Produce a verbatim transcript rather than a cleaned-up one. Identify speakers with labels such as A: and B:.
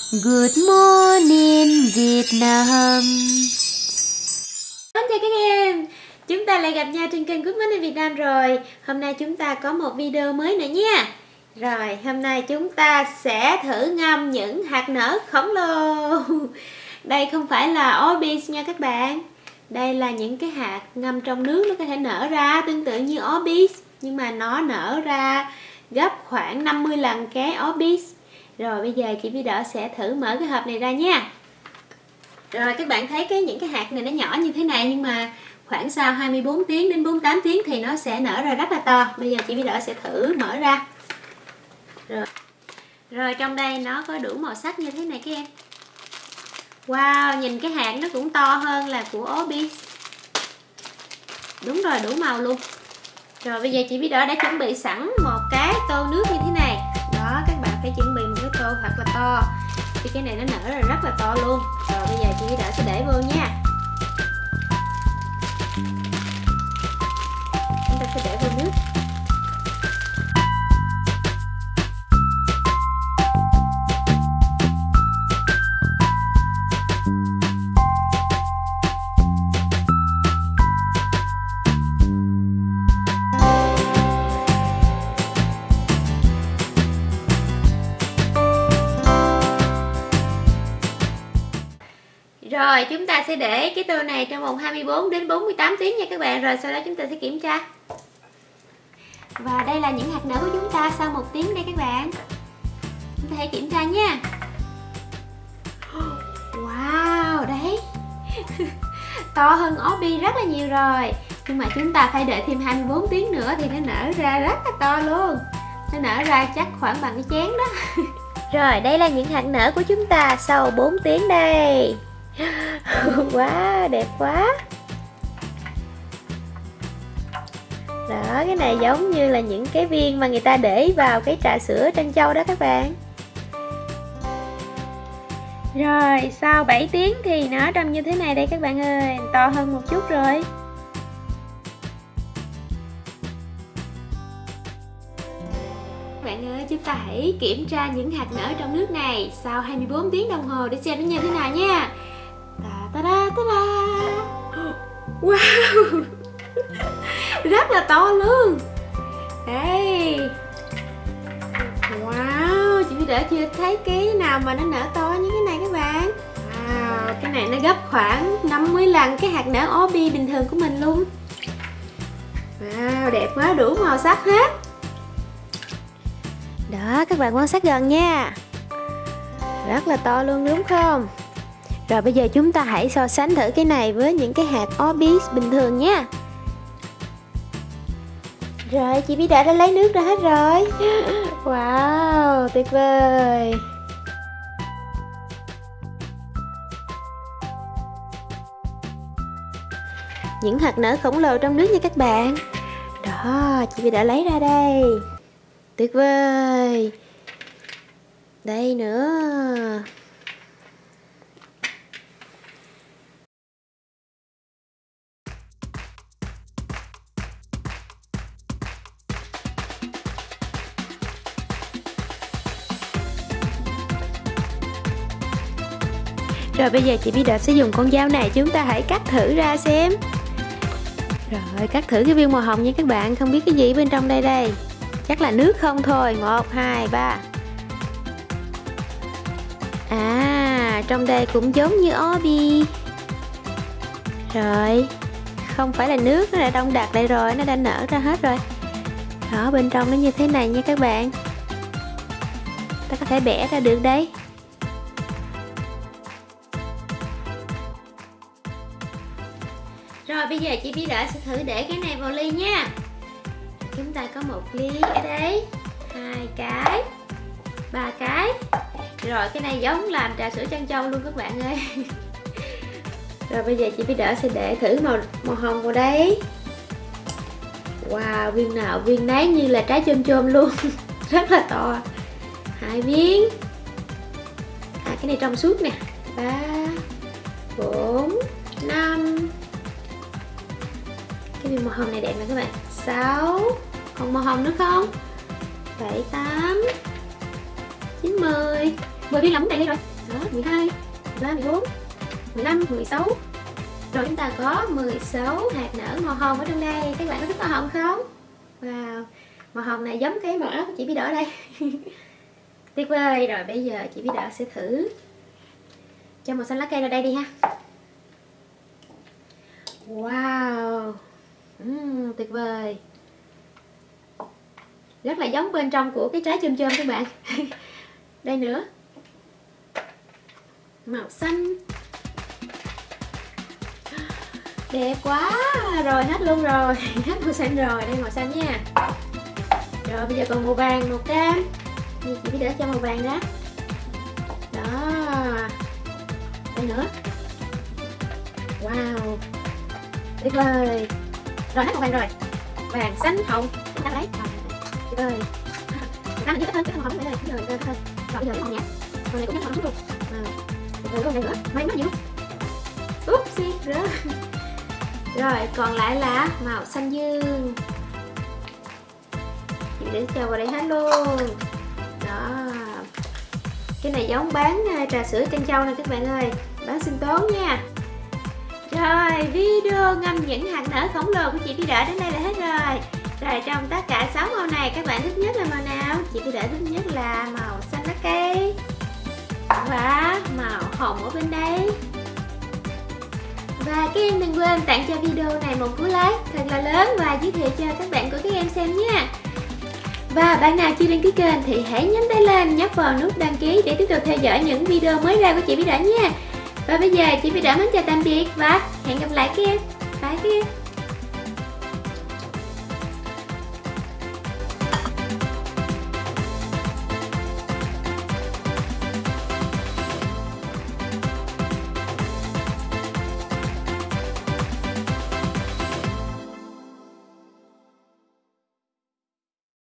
A: Good morning Vietnam. Xin chào các em, chúng ta lại gặp nhau trên kênh Good Morning Việt Nam rồi. Hôm nay chúng ta có một video mới nữa nha. Rồi, hôm nay chúng ta sẽ thử ngâm những hạt nở khổng lồ. Đây không phải là Orbis nha các bạn. Đây là những cái hạt ngâm trong nước, nó có thể nở ra tương tự như Orbis, nhưng mà nó nở ra gấp khoảng năm mươi lần cái Orbis. Rồi bây giờ chị Vy Đỏ sẽ thử mở cái hộp này ra nha. Rồi các bạn thấy cái những cái hạt này nó nhỏ như thế này, nhưng mà khoảng sau hai mươi bốn tiếng đến bốn mươi tám tiếng thì nó sẽ nở ra rất là to. Bây giờ chị Vy Đỏ sẽ thử mở ra. Rồi, rồi trong đây nó có đủ màu sắc như thế này các em. Wow, nhìn cái hạt nó cũng to hơn là của Orbis. Đúng rồi, đủ màu luôn. Rồi bây giờ chị Vy Đỏ đã chuẩn bị sẵn một cái tô nước như thế này. Đó, các bạn phải chuẩn bị một cái tô thật là to, thì cái này nó nở ra rất là to luôn. Rồi bây giờ chị Vy Đỏ sẽ để vô nha. Chúng ta sẽ để vô nước. Rồi chúng ta sẽ để cái tô này trong vòng hai mươi bốn đến bốn mươi tám tiếng nha các bạn. Rồi sau đó chúng ta sẽ kiểm tra. Và đây là những hạt nở của chúng ta sau một tiếng đây các bạn. Chúng ta hãy kiểm tra nha. Wow, đấy. To hơn Orbis rất là nhiều rồi. Nhưng mà chúng ta phải đợi thêm hai mươi bốn tiếng nữa thì nó nở ra rất là to luôn. Nó nở ra chắc khoảng bằng cái chén đó. Rồi đây là những hạt nở của chúng ta sau bốn tiếng đây. Wow, đẹp quá. Đó, cái này giống như là những cái viên mà người ta để vào cái trà sữa trân châu đó các bạn. Rồi, sau bảy tiếng thì nó trông như thế này đây các bạn ơi. To hơn một chút rồi. Các bạn ơi, chúng ta hãy kiểm tra những hạt nở trong nước này sau hai mươi bốn tiếng đồng hồ để xem nó như thế nào nha. Ta da ta da. Wow. Rất là to luôn. Đây. Wow, chị Vy Đỏ chưa thấy cái nào mà nó nở to như cái này các bạn. Wow, cái này nó gấp khoảng năm mươi lần cái hạt nở Orbis bình thường của mình luôn. Wow, đẹp quá, đủ màu sắc hết. Đó, các bạn quan sát gần nha. Rất là to luôn đúng không? Rồi bây giờ chúng ta hãy so sánh thử cái này với những cái hạt Orbis bình thường nha. Rồi chị Vy Đỏ đã lấy nước ra hết rồi. Wow, tuyệt vời. Những hạt nở khổng lồ trong nước nha các bạn. Đó, chị Vy Đỏ lấy ra đây. Tuyệt vời. Đây nữa. Rồi bây giờ chị Vy Đỏ sẽ dùng con dao này, chúng ta hãy cắt thử ra xem. Rồi cắt thử cái viên màu hồng nha các bạn. Không biết cái gì bên trong đây đây. Chắc là nước không thôi. Một, hai, ba. À, trong đây cũng giống như Orbis. Rồi, không phải là nước, nó đã đông đặc đây rồi. Nó đã nở ra hết rồi. Đó, bên trong nó như thế này nha các bạn. Ta có thể bẻ ra được đấy. Rồi bây giờ chị Vy Đỏ sẽ thử để cái này vào ly nha. Chúng ta có một ly ở đây, hai cái, ba cái. Rồi cái này giống làm trà sữa trân châu luôn các bạn ơi. Rồi bây giờ chị Vy Đỏ sẽ để thử màu màu hồng vào đây. Wow, viên nào viên nấy như là trái chôm chôm luôn. Rất là to. Hai viên. À, cái này trong suốt nè. Ba, bốn, năm. Cái viên màu hồng này đẹp nè các bạn. Sáu. Còn màu hồng nữa không? Bảy, tám, chín, mười. mười viên lắm đầy đây rồi. Đó, mười hai, mười ba, mười bốn, mười lăm, mười sáu. Rồi chúng ta có mười sáu hạt nở màu hồng ở trong đây. Các bạn có thích màu hồng không? Wow, màu hồng này giống cái màu áo của chị Bí Đỏ đây. Tuyệt vời. Rồi bây giờ chị Bí Đỏ sẽ thử cho màu xanh lá cây ra đây đi ha. Wow, uhm, tuyệt vời. Rất là giống bên trong của cái trái chôm chôm các bạn. Đây nữa, màu xanh. Đẹp quá. Rồi hết luôn rồi. Hết màu xanh rồi. Đây màu xanh nha. Rồi bây giờ còn màu vàng, màu cam. Chị Bí Đỏ cho màu vàng đó. Đó. Đây nữa. Wow, tuyệt vời. Rồi hết màu vàng rồi. Vàng, xanh, hồng. Chúng ta lấy. Tuyệt vời. Năm mình hơn, cái màu hồng này rồi. Rồi hơn. Rồi bây giờ cái màu nhạt. Màu này cũng màu hồng luôn. À. Rồi luôn này nữa. Mấy quá nhiều. Oopsie, rớt. Rồi còn lại là màu xanh dương. Chị để cho vào đây hết luôn. Đó. Cái này giống bán trà sữa trân châu nè các bạn ơi. Bán sinh tố nha. Rồi video ngâm những hạt nở khổng lồ của chị Bí Đỏ đến đây là hết rồi. Rồi trong tất cả sáu màu này các bạn thích nhất là màu nào? Chị Bí Đỏ thích nhất là màu xanh lá cây và màu hồng ở bên đây. Và các em đừng quên tặng cho video này một cú like thật là lớn và giới thiệu cho các bạn của các em xem nha. Và bạn nào chưa đăng ký kênh thì hãy nhấn tay lên, nhấp vào nút đăng ký để tiếp tục theo dõi những video mới ra của chị Bí Đỏ nha. Và bây giờ chị Bí Đỏ mến chào tạm biệt và hẹn gặp lại các em. Bye các em.